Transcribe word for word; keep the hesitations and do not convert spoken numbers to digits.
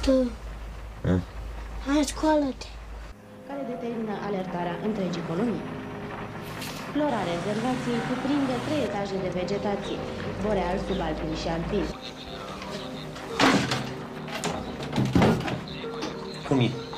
Tu. Hmm? Hai, scoală-te. Care determină alertarea întregii colonii. Flora rezervației cuprinde trei etaje de vegetație, boreal, subalpin și alpin. Cum e?